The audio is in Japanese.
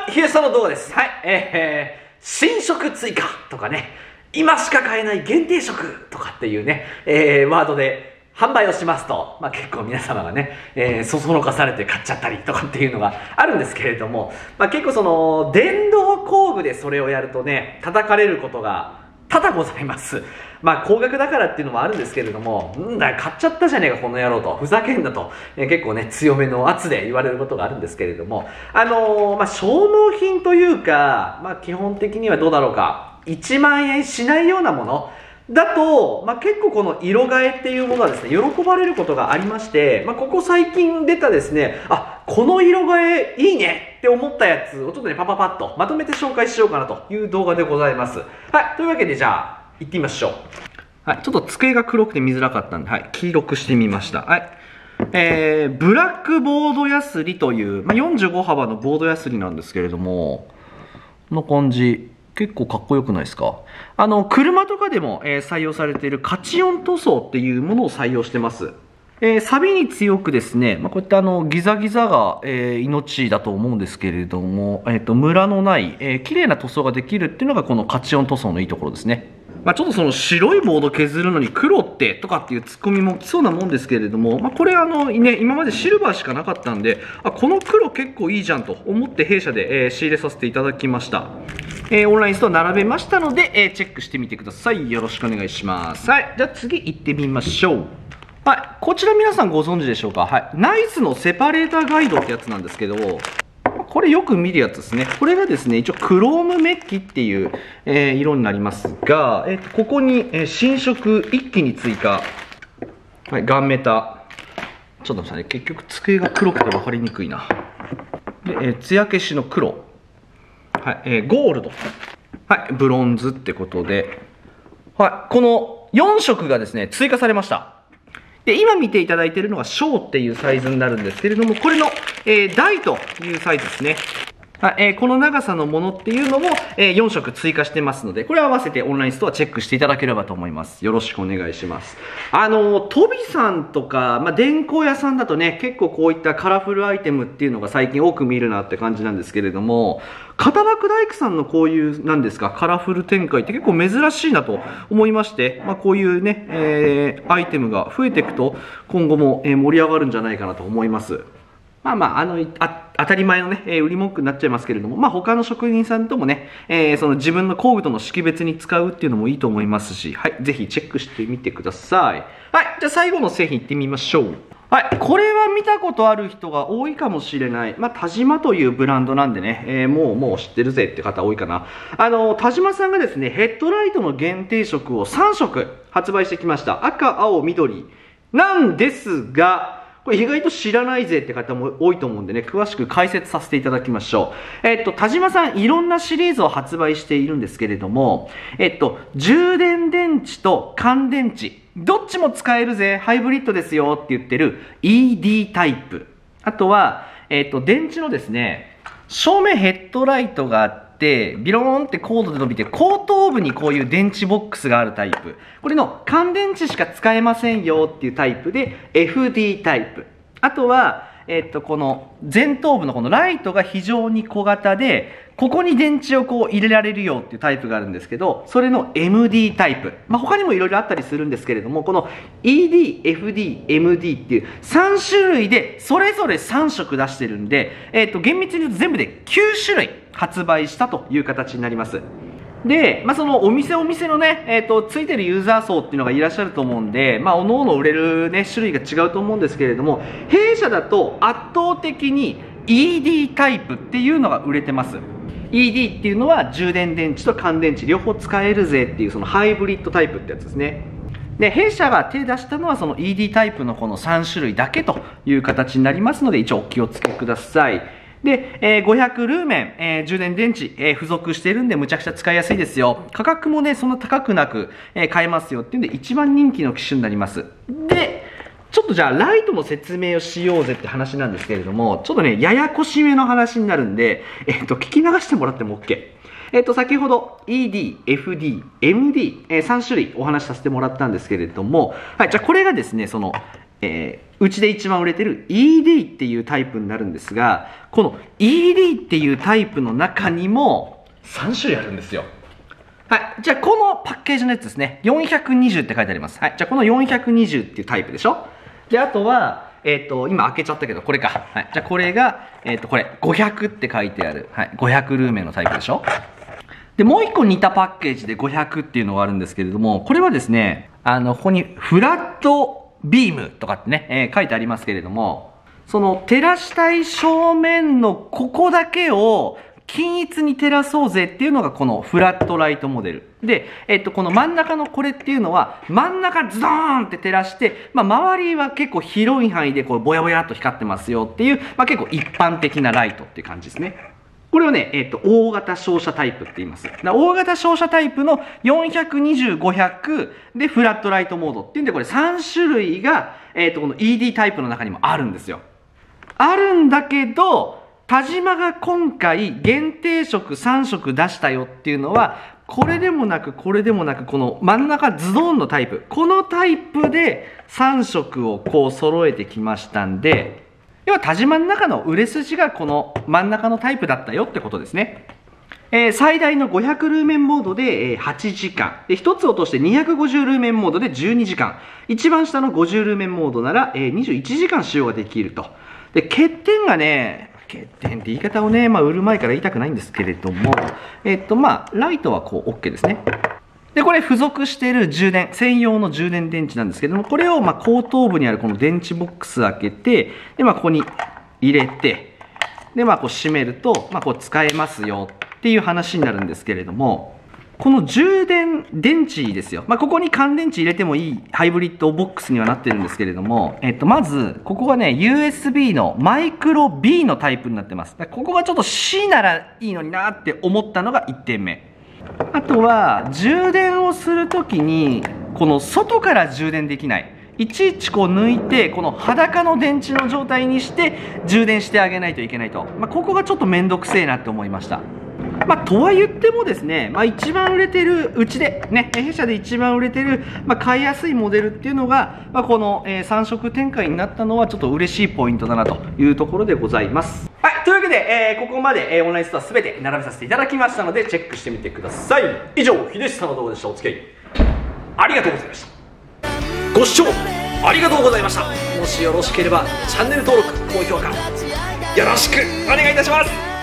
はい、ヒゲさんの動画です。はい、新色追加とかね、今しか買えない限定色とかっていうね、ワードで販売をしますと、結構皆様がね、そそのかされて買っちゃったりとかっていうのがあるんですけれども、結構その、電動工具でそれをやるとね、叩かれることが多々ございます。高額だからっていうのもあるんですけれども、買っちゃったじゃねえかこの野郎と、ふざけんなと、結構ね、強めの圧で言われることがあるんですけれども、消耗品というか、基本的にはどうだろうか、1万円しないようなものだと、結構この色替えっていうものはですね、喜ばれることがありまして、ここ最近出たですね、この色替えいいねって思ったやつをちょっとね、パパパッとまとめて紹介しようかなという動画でございます。はい、というわけでじゃあ、行ってみましょう。はい、ちょっと机が黒くて見づらかったんで、はい、黄色くしてみました。はい。ブラックボードヤスリという、45幅のボードヤスリなんですけれども、この感じ、結構かっこよくないですか？車とかでも、採用されているカチオン塗装っていうものを採用してます。錆に強くですね、こういったギザギザが、命だと思うんですけれども、ムラのない、綺麗な塗装ができるっていうのがこのカチオン塗装のいいところですね。ちょっとその白いボード削るのに黒ってとかっていうツッコミも来そうなもんですけれども、これ今までシルバーしかなかったんで、この黒結構いいじゃんと思って弊社で、仕入れさせていただきました。オンラインストア並べましたので、チェックしてみてください。よろしくお願いします。はい、じゃあ次行ってみましょう。はい、こちら皆さんご存知でしょうか？はい、ナイスのセパレーターガイドってやつなんですけど、これよく見るやつですね。これがですね、一応クロームメッキっていう、色になりますが、ここに、新色一気に追加。はい、ガンメタ。ちょっと待ってくださいね。結局机が黒くて分かりにくいな。で、艶消しの黒。はい、ゴールド。はい、ブロンズってことで。はい、この4色がですね、追加されました。で、今見ていただいているのが小っていうサイズになるんですけれども、これの、大というサイズですね。この長さのものっていうのも、4色追加してますので、これ合わせてオンラインストアチェックしていただければと思います。よろしくお願いします。トビさんとか、電工屋さんだとね、結構こういったカラフルアイテムっていうのが最近多く見るなって感じなんですけれども、片枠大工さんのこういう、なんですか、カラフル展開って結構珍しいなと思いまして、こういうね、アイテムが増えていくと、今後も盛り上がるんじゃないかなと思います。当たり前のね、売り文句になっちゃいますけれども、他の職人さんともね、その自分の工具との識別に使うっていうのもいいと思いますし、はい、ぜひチェックしてみてください。はい、じゃあ最後の製品いってみましょう。はい、これは見たことある人が多いかもしれない。田島というブランドなんでね、もう知ってるぜって方多いかな。田島さんがですね、ヘッドライトの限定色を3色発売してきました。赤、青、緑なんですが、これ意外と知らないぜって方も多いと思うんでね、詳しく解説させていただきましょう。田島さんいろんなシリーズを発売しているんですけれども、充電電池と乾電池、どっちも使えるぜ、ハイブリッドですよって言ってる ED タイプ。あとは、電池のですね、正面ヘッドライトがあって、ビローンってコードで伸びて後頭部にこういう電池ボックスがあるタイプ、これの乾電池しか使えませんよっていうタイプで FD タイプ。あとは、この前頭部のこのライトが非常に小型で、ここに電池をこう入れられるよっていうタイプがあるんですけど、それの MD タイプ。他にもいろいろあったりするんですけれども、この ED、FD、MD っていう3種類でそれぞれ3色出してるんで、厳密に言うと全部で9種類発売したという形になります。で、そのお店のね、ついてるユーザー層っていうのがいらっしゃると思うんで、おのおの売れるね、種類が違うと思うんですけれども、弊社だと圧倒的に ED タイプっていうのが売れてます。ED っていうのは充電電池と乾電池両方使えるぜっていうそのハイブリッドタイプってやつですね。で、弊社が手出したのはその ED タイプのこの3種類だけという形になりますので、一応お気をつけください。で、500ルーメン、充電電池、付属してるんでむちゃくちゃ使いやすいですよ。価格もね、そんな高くなく、買えますよっていうんで一番人気の機種になります。で、ちょっとじゃあライトの説明をしようぜって話なんですけれども、ちょっとね、ややこしめの話になるんで、聞き流してもらっても OK。先ほど ED、FD、MD、3種類お話しさせてもらったんですけれども、はい、じゃあこれがですね、そのうちで一番売れてる ED っていうタイプになるんですが、この ED っていうタイプの中にも3種類あるんですよ。はい。じゃあ、このパッケージのやつですね。420って書いてあります。はい。じゃあ、この420っていうタイプでしょ。で、あとは、今開けちゃったけど、これか。はい。じゃあ、これが、これ、500って書いてある。はい。500ルーメンのタイプでしょ。で、もう一個似たパッケージで500っていうのがあるんですけれども、これはですね、ここにフラットビームとかってね、書いてありますけれども、その照らしたい正面のここだけを均一に照らそうぜっていうのがこのフラットライトモデル。で、この真ん中のこれっていうのは、真ん中ズドーンって照らして、周りは結構広い範囲でこうぼやぼやっと光ってますよっていう、結構一般的なライトっていう感じですね。これをね、大型照射タイプって言います。大型照射タイプの420、500でフラットライトモードっていうんで、これ3種類が、この ED タイプの中にもあるんですよ。あるんだけど、田島が今回限定色3色出したよっていうのは、これでもなくこれでもなく、この真ん中ズドンのタイプ。このタイプで3色をこう揃えてきましたんで、要は田島の中の売れ筋がこの真ん中のタイプだったよってことですね。最大の500ルーメンモードで8時間。で、1つ落として250ルーメンモードで12時間。一番下の50ルーメンモードなら21時間使用ができると。で、欠点がね、欠点って言い方をね、売る前から言いたくないんですけれども、ライトはこう OK ですね。で、これ付属している充電、専用の充電電池なんですけども、これを後頭部にあるこの電池ボックス開けて、で、ここに入れて、で、こう閉めると、こう使えますよっていう話になるんですけれども、この充電電池ですよ。ここに乾電池入れてもいいハイブリッドボックスにはなってるんですけれども、まず、ここがね、USB のマイクロ B のタイプになってます。ここがちょっと C ならいいのになって思ったのが1点目。あとは、充電をするときに、この外から充電できない。いちいちこう抜いて、この裸の電池の状態にして充電してあげないといけないと。ここがちょっとめんどくせえなって思いました。とは言ってもですね、一番売れてる、うちで、ね、弊社で一番売れてる、買いやすいモデルっていうのが、この、3色展開になったのはちょっと嬉しいポイントだなというところでございます。はい、というわけで、ここまで、オンラインストアすべて並べさせていただきましたので、チェックしてみてください。以上、秀久の動画でした。お付き合いありがとうございました。ご視聴ありがとうございました。もしよろしければ、チャンネル登録、高評価、よろしくお願いいたします。